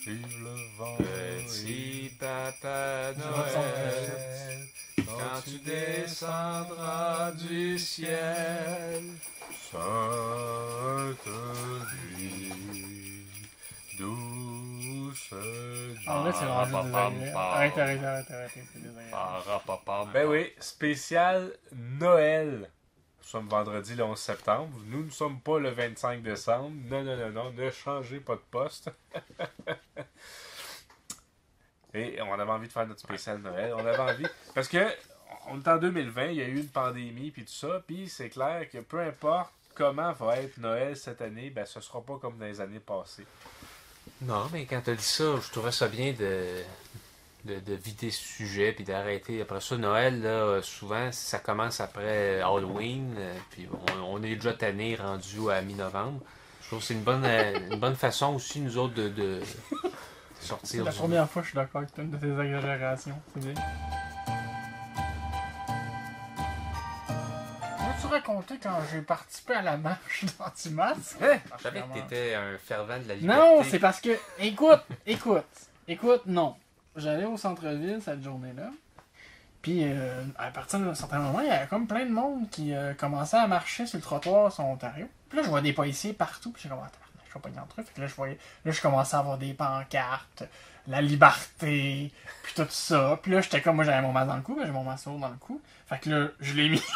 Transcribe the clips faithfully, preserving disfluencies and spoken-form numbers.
Vive le vent. Petit papa Noël, quand tu descendras du ciel. Sainte nuit, douce nuit. Ah, là, c'est Ah, rendu pam, pam, désagréable. pam. Arrête, arrête, arrête, arrête. C'est désagréable. Parapapam. Ben oui, spécial Noël. Nous sommes vendredi le onze septembre. Nous ne sommes pas le vingt-cinq décembre. Non, non, non, non. Ne changez pas de poste. Et on avait envie de faire notre spécial Noël. On avait envie. Parce que on est en deux mille vingt, il y a eu une pandémie puis tout ça. Puis c'est clair que peu importe comment va être Noël cette année, ben ce sera pas comme dans les années passées. Non, mais quand t'as dit ça, je trouvais ça bien de, de, de vider ce sujet puis d'arrêter. Après ça, Noël, là, souvent, ça commence après Halloween, euh, puis on, on est déjà tanné, rendu à mi-novembre. Je trouve que c'est une bonne, euh, une bonne façon aussi, nous autres, de, de C'est sortir la du... première fois que je suis d'accord avec toi, une de tes exagérations. C'est bien. Peux-tu raconter quand j'ai participé à la marche d'anti-masque? Hein? Je savais que t'étais un fervent de la liberté. Non, c'est parce que. Écoute, écoute, écoute, non. J'allais au centre-ville cette journée-là. Puis, euh, à partir d'un certain moment, il y avait comme plein de monde qui euh, commençait à marcher sur le trottoir sur Ontario. Puis là, je vois des policiers partout. Puis j'ai comme, attends, je vais pas y entrer. Fait que là, je voyais. Là, je commençais à avoir des pancartes, la liberté, puis tout ça. Puis là, j'étais comme, moi, j'avais mon masque dans le cou, mais j'ai mon masque dans le cou. Fait que là, je l'ai mis.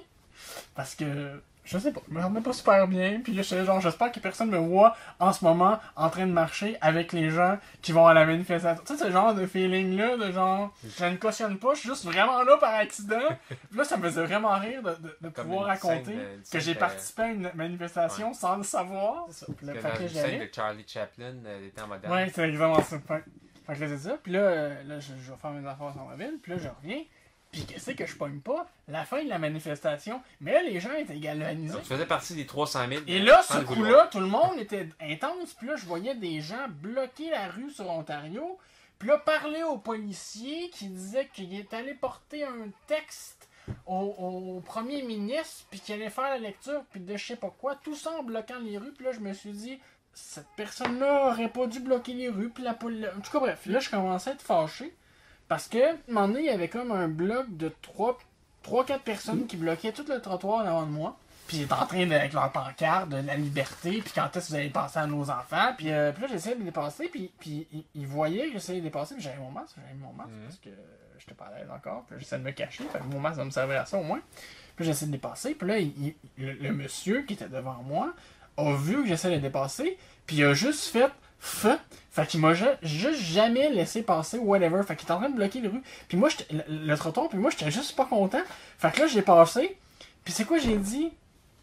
Parce que, je sais pas, je me rendais pas super bien. Puis là, j'étais genre, j'espère que personne me voit en ce moment en train de marcher avec les gens qui vont à la manifestation. Tu sais, ce genre de feeling-là, de genre, je ne cautionne pas, je suis juste vraiment là par accident. Puis là, ça me faisait vraiment rire de, de, de pouvoir une raconter scène, euh, une que scène j'ai de- participé à une manifestation Ouais. sans le savoir. C'est ça. Puis là, Parce fait que que dans une j'allais. scène de Charlie Chaplin, euh, était en moderne. Ouais, c'est exactement ça. Fait, fait que là, c'est ça. Puis là, euh, là je, je vais faire mes affaires dans la ville. Puis là, je reviens. Puis qu'est-ce que je pogne pas? La fin de la manifestation. Mais là, les gens étaient galvanisés. Donc, tu faisais partie des trois cent mille. Et là, sans ce le coup-là, vouloir. tout le monde était intense. Puis là, je voyais des gens bloquer la rue sur Ontario. Puis là, parler aux policiers qui disaient qu'il est allé porter un texte au, au premier ministre, puis qu'il allait faire la lecture, puis de je sais pas quoi. Tout ça en bloquant les rues. Puis là, je me suis dit, cette personne-là aurait pas dû bloquer les rues. Puis la police. En tout cas, bref, là, je commençais à être fâché. Parce que, à un moment donné, il y avait comme un bloc de trois quatre personnes qui bloquaient tout le trottoir devant de moi. Puis ils étaient en train de, avec leur pancarte de la liberté, puis quand est-ce que vous allez passer à nos enfants. Puis, euh, puis là, j'essayais de les dépasser, puis, puis ils, ils voyaient que j'essayais de les dépasser, puis j'avais mon masque, j'avais mis mon masque, Mhm. parce que j'étais pas à l'aise encore, puis j'essayais de me cacher, fait que mon masque va me servir à ça au moins. Puis j'essayais de dépasser, puis là, il- il- le, le monsieur qui était devant moi a vu que j'essayais de le dépasser, puis il a juste fait feu. Fait qu'il m'a ju- juste jamais laissé passer ou whatever. Fait qu'il était en train de bloquer les rues. Puis moi, j'étais- le, le trottoir, puis moi, j'étais juste pas content. Fait que là, j'ai passé. Puis c'est quoi j'ai dit?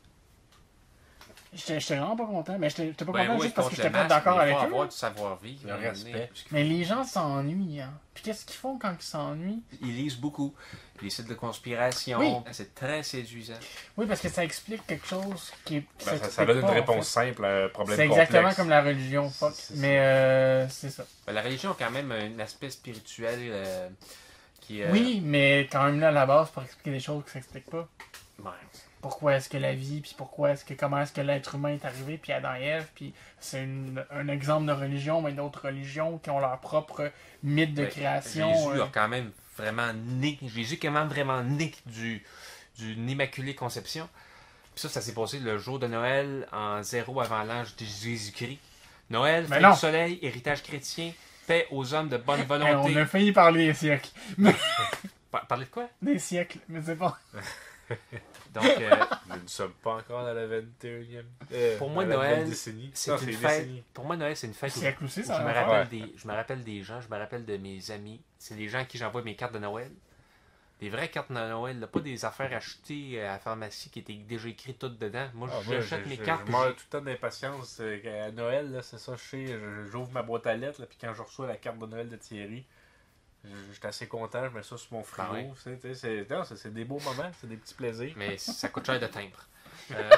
J'étais j'étais vraiment pas content. Mais j'étais j'étais pas Ben content oui, juste parce que contre j'étais le pas masque, d'accord mais avec il faut eux. avoir du savoir-vivre. Le à un moment respect. donné. Mais les gens s'ennuient. Hein. Puis qu'est-ce qu'ils font quand ils s'ennuient? Ils lisent beaucoup. Les sites de conspiration, Oui. c'est très séduisant. Oui, parce que ça explique quelque chose qui est. qui Ben, ça, s'explique ça donne une pas, en réponse fait. simple à un problème C'est complexe. exactement comme la religion, fuck. C'est ça. Mais euh, c'est ça. Ben, la religion a quand même un aspect spirituel euh, qui... euh, Oui, mais quand même là, à la base, pour expliquer des choses qui s'expliquent pas. ouais. Pourquoi est-ce que la vie, puis pourquoi est-ce que comment est-ce que l'être humain est arrivé, puis Adam et Ève, puis c'est une- un exemple de religion, mais d'autres religions qui ont leur propre mythe de Ben, création. Jésus euh, a quand même vraiment né. Jésus est quand même vraiment né du, d'une immaculée conception. Puis ça, ça s'est passé le jour de Noël en zéro avant l'âge de Jésus-Christ. Noël, Mais fête non. du soleil, héritage chrétien, paix aux hommes de bonne hey, volonté. on a failli parler des siècles. Mais- Par- Parler de quoi? des siècles, mais c'est pas. Donc, euh, Nous ne sommes pas encore dans la vingt et unième euh, Pour moi, dans la Noël, nouvelle décennie. c'est Non, une une fête. décennie. Pour moi, Noël, c'est une fête où Siècle aussi, où ça je me va rappelle Ouais. des, je me rappelle des gens, je me rappelle de mes amis. C'est les gens à qui j'envoie mes cartes de Noël. Des vraies cartes de Noël, là, pas des affaires achetées à la pharmacie qui étaient déjà écrites toutes dedans. Moi, Ah, moi, j'achète je- mes je- cartes. Je puis meurs j'ai- tout le temps d'impatience. euh, À Noël, là, c'est ça, je sais, je- j'ouvre ma boîte à lettres, là, puis quand je reçois la carte de Noël de Thierry, je je suis assez content, je mets ça sur mon frigo. Ah ouais. c'est- tu sais, C'est non, c'est- c'est des beaux moments, c'est des petits plaisirs. Mais ça coûte cher de timbre. Euh,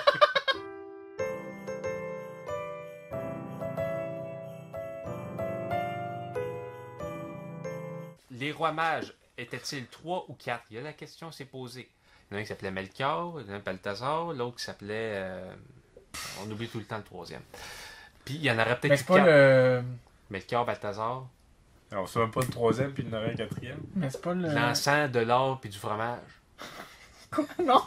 Les rois mages étaient-ils trois ou quatre? Il y a la question s'est posée. Il y en a un qui s'appelait Melchior, il y en a un Balthazar, l'autre qui s'appelait... euh, On oublie tout le temps le troisième. Puis il y en aurait Mais peut-être c'est eu pas quatre. le. Melchior Balthazar. On sait même pas le troisième puis il y en aurait un quatrième. Mais c'est pas le. L'encens, de l'or puis du fromage. Quoi? Non!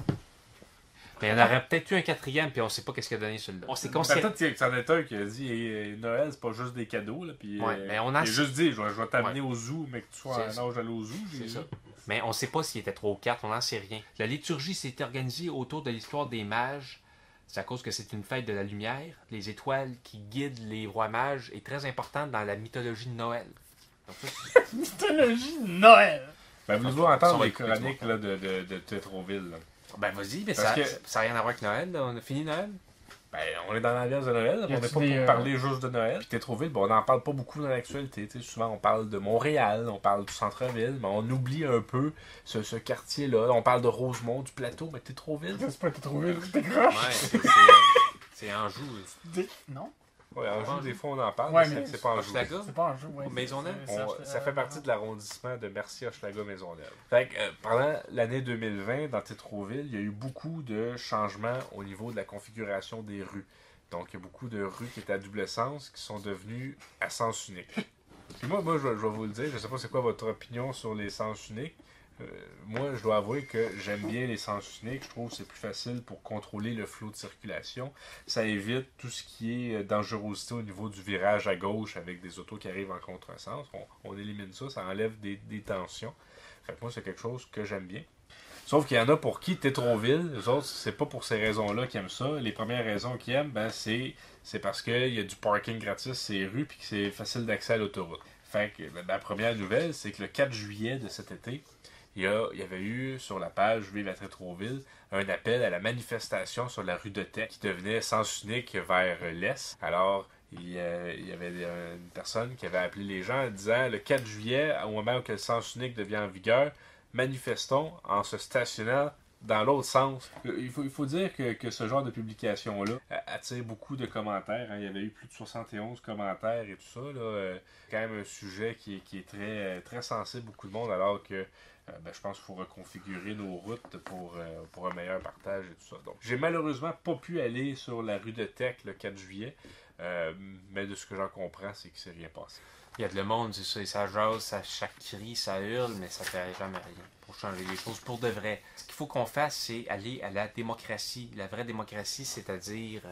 Mais il y en aurait peut-être eu un quatrième, puis on sait pas qu'est-ce qu'il a donné celui-là. On s'est considéré. Peut-être qu'il y en a un qui a dit eh, Noël, c'est pas juste des cadeaux. Là, puis, Ouais, euh, mais on a- il a juste dit je vais, je vais t'amener Ouais. au zoo, mais que tu sois C'est en âge d'aller au zoo. C'est j'ai ça. dit. Mais on sait pas s'il était trois ou quatre, on n'en sait rien. La liturgie s'est organisée autour de l'histoire des mages. C'est à cause que c'est une fête de la lumière. Les étoiles qui guident les rois mages est très importante dans la mythologie de Noël. Donc, ça, c'est- Mythologie de Noël! Ben, voulez-vous Ça entendre va les être plus chroniques là, de, de, de Tétroville? Là? ben vas-y, mais Parce ça que- n'a rien à voir avec Noël. Là. On a fini Noël. Ben, on est dans l'ambiance de Noël, Y on n'est a-tu pas pour des, euh, parler juste de Noël. Puis Tétroville, ben, on n'en parle pas beaucoup dans l'actualité. tu sais. Souvent, on parle de Montréal, on parle du centre-ville, mais on oublie un peu ce, ce quartier-là. On parle de Rosemont, du plateau, mais Tétroville. C'est pas été trouvé, t'es croche! Ouais, c'est, c'est, c'est Anjou. Des- Non? Ouais, en jeu, des fois, on en parle, Ouais, mais mais c'est- c'est pas en jeu. Hochelaga. C'est pas un jeu, ouais. Maisonneuve? C'est- c'est- On- c'est- ça fait partie de l'arrondissement de Mercier-Hochelaga-Maisonneuve. Fait que, euh, pendant l'année deux mille vingt, dans Tétroville, il y a eu beaucoup de changements au niveau de la configuration des rues. Donc, il y a beaucoup de rues qui étaient à double sens qui sont devenues à sens unique. Puis moi, moi je, vais- je vais vous le dire, je sais pas c'est quoi votre opinion sur les sens uniques. Euh, moi, je dois avouer que j'aime bien les sens uniques. Je trouve que c'est plus facile pour contrôler le flot de circulation. Ça évite tout ce qui est euh, dangerosité au niveau du virage à gauche avec des autos qui arrivent en contresens. On, on élimine ça, ça enlève des, des tensions. Fait que moi, c'est quelque chose que j'aime bien. Sauf qu'il y en a pour qui Tétroville, les autres, c'est pas pour ces raisons-là qu'ils aiment ça. Les premières raisons qu'ils aiment, ben, c'est, c'est parce qu'il y a du parking gratis sur les rues et que c'est facile d'accès à l'autoroute. Fait que ben, la première nouvelle, c'est que le quatre juillet de cet été, il y, a, il y avait eu sur la page Vive à Tétroville un appel à la manifestation sur la rue de Tech qui devenait sens unique vers l'est. Alors, il, euh, il y avait euh, une personne qui avait appelé les gens en disant le quatre juillet, au moment où le sens unique devient en vigueur, manifestons en se stationnant dans l'autre sens. Il faut, il faut dire que, que ce genre de publication-là attire beaucoup de commentaires. Hein. Il y avait eu plus de soixante et onze commentaires et tout ça. Là. Euh, quand même un sujet qui est, qui est très, très sensible beaucoup de monde, alors que euh, ben, je pense qu'il faut reconfigurer nos routes pour, euh, pour un meilleur partage et tout ça. Donc, j'ai malheureusement pas pu aller sur la rue de Tech le quatre juillet, euh, mais de ce que j'en comprends, c'est qu'il s'est rien passé. Il y a de le monde, c'est ça, et ça jase, ça, chaque cri, ça hurle, mais ça fait jamais rien pour changer les choses pour de vrai. Ce qu'il faut qu'on fasse, c'est aller à la démocratie. La vraie démocratie, c'est-à-dire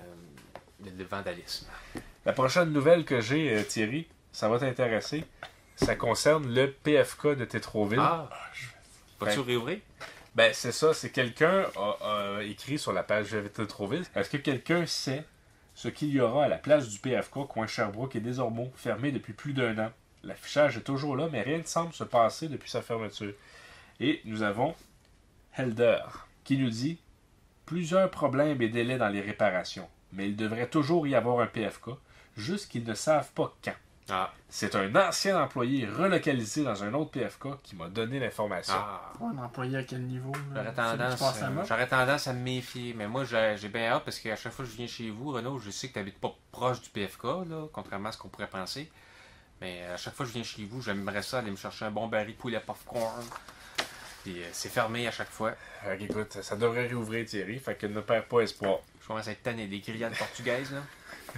euh, le vandalisme. La prochaine nouvelle que j'ai, euh, Thierry, ça va t'intéresser. Ça concerne le P F K de Tétroville. Ah! Vas-tu Ben, réouvrir? Ben, c'est ça, c'est quelqu'un a, a écrit sur la page de Tétroville. Est-ce que quelqu'un sait ce qu'il y aura à la place du P F K, coin Sherbrooke et des Ormeaux, fermé depuis plus d'un an? L'affichage est toujours là, mais rien ne semble se passer depuis sa fermeture. Et nous avons Helder, qui nous dit « Plusieurs problèmes et délais dans les réparations, mais il devrait toujours y avoir un P F K, juste qu'ils ne savent pas quand. » Ah! C'est un ancien employé relocalisé dans un autre P F K qui m'a donné l'information. Ah! Un employé à quel niveau? là? J'aurais C'est lui qui tendance, passe la euh, mop? j'aurais tendance à me méfier, mais moi j'ai j'ai bien hâte parce qu'à chaque fois que je viens chez vous, Renaud, je sais que tu n'habites pas proche du P F K, là, contrairement à ce qu'on pourrait penser. Mais à chaque fois que je viens chez vous, j'aimerais ça aller me chercher un bon baril de poulet popcorn. Puis euh, c'est fermé à chaque fois. Fait qu'écoute, ça devrait réouvrir Thierry, fait que ne perds pas espoir. Je commence à être tanné des grillades portugaises, là.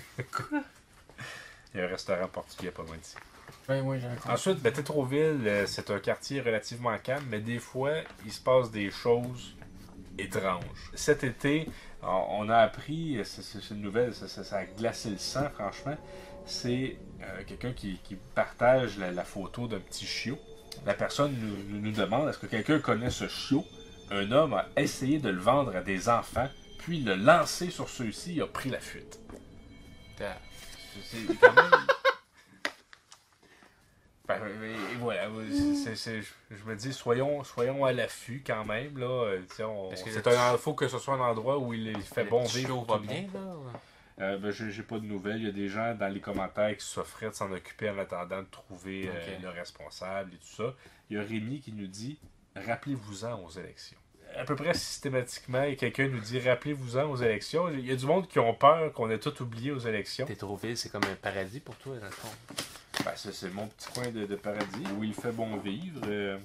Il y a un restaurant portugais pas loin d'ici. Oui, oui, j'ai compris. Ensuite, ben, Tétroville, euh, c'est un quartier relativement calme, mais des fois, il se passe des choses étranges. Cet été, on, on a appris, c'est, c'est une nouvelle, ça, ça, ça a glacé le sang, franchement. C'est euh, quelqu'un qui, qui partage la, la photo d'un petit chiot. La personne nous, nous demande, est-ce que quelqu'un connaît ce chiot? Un homme a essayé de le vendre à des enfants, puis l'a lancé sur ceux-ci et a pris la fuite. T'as- C'est quand même... Ben, et voilà, c'est, c'est, je, je me dis, soyons, soyons à l'affût quand même. Là. Euh, tu sais, on- Est-ce que c'est le un, faut que ce soit un endroit où il fait Le bon petit vivre. show pour va tout le bien, monde. là? Euh, ben, j'ai, j'ai pas de nouvelles. Il y a des gens dans les commentaires qui s'offraient de s'en occuper en attendant de trouver euh, Ok. le responsable et tout ça. Il y a Rémi qui nous dit, rappelez-vous-en aux élections. À peu près systématiquement, et quelqu'un nous dit, rappelez-vous-en aux élections. Il y a du monde qui ont peur qu'on ait tout oublié aux élections. Tétroville, c'est comme un paradis pour toi, dans le fond. Ben, c'est, c'est mon petit coin de, de paradis où il fait bon vivre. euh.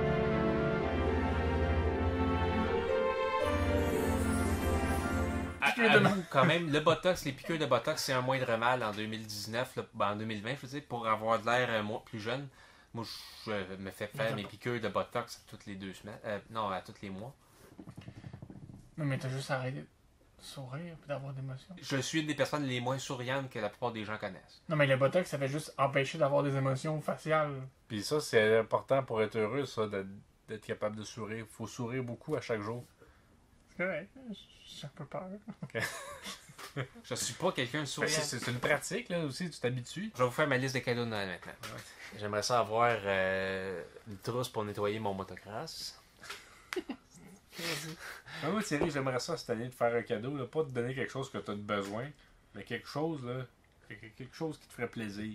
À, piqûres de avoue, quand même, le Botox, les piqûres de Botox, c'est un moindre mal en deux mille dix-neuf, là, ben, en deux mille vingt, je veux dire, pour avoir de l'air euh, moi, plus jeune. Moi, je me fais faire mes piqûres de Botox toutes les deux semaines. Euh, non, à tous les mois. Non, mais t'as juste arrêté de sourire et d'avoir d'émotions. Je suis une des personnes les moins souriantes que la plupart des gens connaissent. Non, mais le Botox, ça fait juste empêcher d'avoir des émotions faciales. Puis ça, c'est important pour être heureux, ça, d'être, d'être capable de sourire. Faut sourire beaucoup à chaque jour. C'est correct. J'ai un peu peur. Je suis pas quelqu'un de souriant. C'est, c'est une pratique, là, aussi, tu t'habitues. Je vais vous faire ma liste de cadeaux de Noël maintenant. J'aimerais ça avoir euh, une trousse pour nettoyer mon motocross. Ah, moi, Thierry, j'aimerais ça cette année de faire un cadeau, là, pas de donner quelque chose que tu as besoin, mais quelque chose, là, quelque chose qui te ferait plaisir.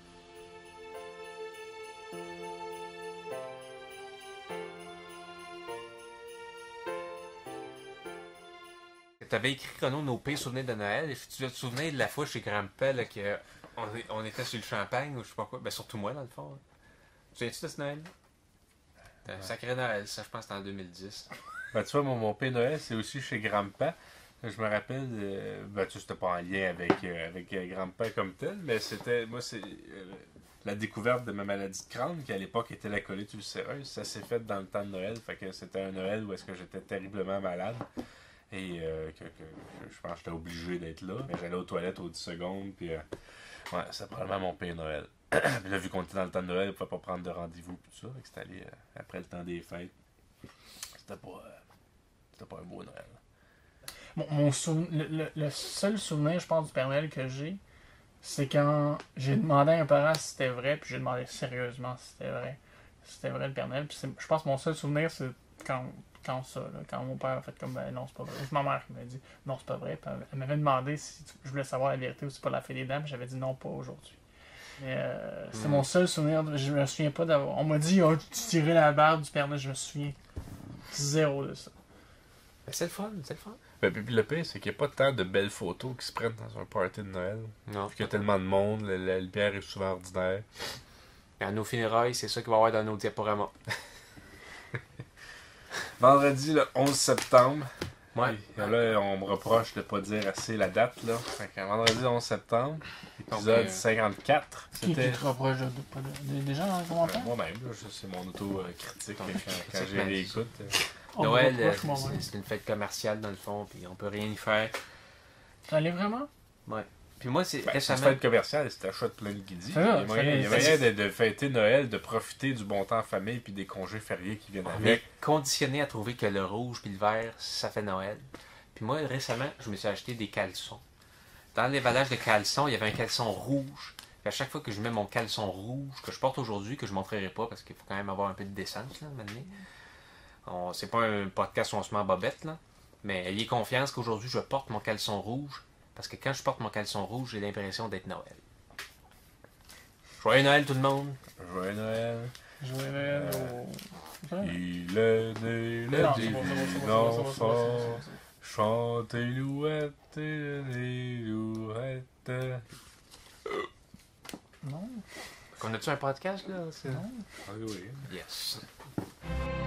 Tu avais écrit, Renaud, nos pires souvenirs de Noël. Et tu te souvenais de la fois chez Grand-Père là, que on, on était sur le champagne ou je sais pas quoi. Ben, surtout moi, dans le fond. Hein. Tu souviens-tu de ce Noël? C'était un sacré Noël, ça, je pense que c'était en deux mille dix. Ben, tu vois, mon, mon Père Noël, c'est aussi chez Grand-Père. Je me rappelle, euh, ben, tu sais, c'était pas en lien avec, euh, avec euh, Grand-Père comme tel, mais c'était, moi, c'est euh, la découverte de ma maladie de crâne, qui à l'époque était la colite ulcéreuse. Ça s'est fait dans le temps de Noël, fait que c'était un Noël où est-ce que j'étais terriblement malade. Et euh, que, que, que je pense que j'étais obligé d'être là. Mais j'allais aux toilettes aux dix secondes, puis euh, ouais, c'est probablement mon Père Noël. Puis là, vu qu'on était dans le temps de Noël, on ne pouvait pas prendre de rendez-vous, puis tout ça. Fait que c'était allé euh, après le temps des fêtes. C'était pas, euh, c'était pas un beau Noël. Mon, mon souven- le, le, le seul souvenir, je pense, du Père Noël que j'ai, c'est quand j'ai demandé à un parent si c'était vrai, puis j'ai demandé sérieusement si c'était vrai. Si c'était vrai le Père Noël. Puis c'est- je pense que mon seul souvenir, c'est quand, quand ça, là, quand mon père a fait comme ben non, c'est pas vrai. C'est ma mère qui m'a dit non, c'est pas vrai. Puis elle, elle m'avait demandé si je voulais savoir la vérité ou si c'est pas la fée des dames. J'avais dit non, pas aujourd'hui. Mais euh, c'est Mm. mon seul souvenir. de- Je me souviens pas d'avoir. On m'a dit oh, tu tirais la barbe du Père Noël, je me souviens zéro de ça. Ben, c'est le fun, c'est le fun. Ben, puis le pire, c'est qu'il n'y a pas tant de belles photos qui se prennent dans un party de Noël. Non. Puis qu'il y a tellement de monde, la, la lumière est souvent ordinaire. À nos funérailles, c'est ça qu'il va y avoir dans nos diaporamas. Vendredi, le onze septembre. Ouais. Et là, on me reproche de pas dire assez la date, là. Fait que vendredi, le onze septembre, épisode Donc, euh, cinquante-quatre. Qui, qui C'était... te reproche de, de, de- de- des gens dans les commentaires? Euh, moi-même, là, je- c'est mon auto-critique Ton- quand, quand c'est j'ai bien. réécoute. euh. On me Noël, euh, reproche moi-même. c'est c'est une fête commerciale dans le fond, puis on peut rien y faire. Ça allait vraiment? Puis moi, c'est Ben, c'est récemment. une fête commerciale, c'est achat de plein de guidis. C'est Il y ça, a moyen, il y a c'est- moyen de, de fêter Noël, de profiter du bon temps en famille puis des congés fériés qui viennent On est avec. conditionné à trouver que le rouge puis le vert, ça fait Noël. Puis moi, récemment, je me suis acheté des caleçons. Dans l'emballage de caleçons, il y avait un caleçon rouge. Puis à chaque fois que je mets mon caleçon rouge, que je porte aujourd'hui, que je ne montrerai pas parce qu'il faut quand même avoir un peu de décence, là, maintenant. On, c'est pas un podcast où on se met en bobette, là. Mais ayez confiance qu'aujourd'hui, je porte mon caleçon rouge. Parce que quand je porte mon caleçon rouge, j'ai l'impression d'être Noël. Joyeux Noël, tout le monde! Joyeux Noël. Joyeux Noël au... Il est né le Non, c'est bon, c'est bon, c'est divin bon, c'est bon, c'est bon, c'est bon, enfant. c'est bon. Chantez louette, les louettes. Non, On a-tu un podcast, là? C'est- non. Ah oui. Yes.